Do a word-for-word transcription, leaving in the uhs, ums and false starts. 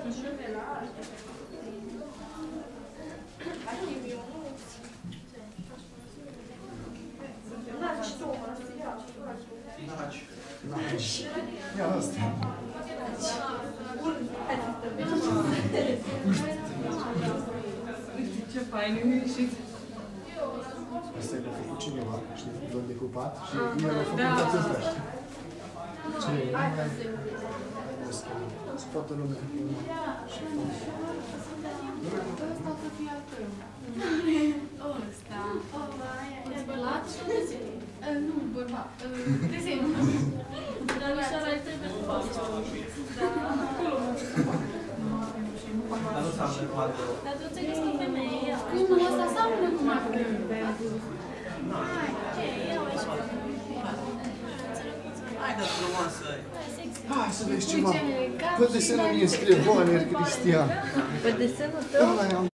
Naci. Ia asta. Ce fain e ieșit. Asta l-a făcut cineva, știi, l-a decupat și el a făcut toate astea. Ce e? Toată lumea. Ăsta să fie al tău. Ăsta. Îți bărbat? Nu, bărbat. Desenul. Dar nu știu, mai trebuie să faci. Dar nu seamănă cu markerul. Dar tu ți-ai găsit femeie. Cum ăsta seamănă cu markerul? Hai, ce e? Ia o ieși. Hai de frumoasă. Hai să vezi ceva. Pe desenul mi-e scrie Bonner Cristian. Pe desenul tău?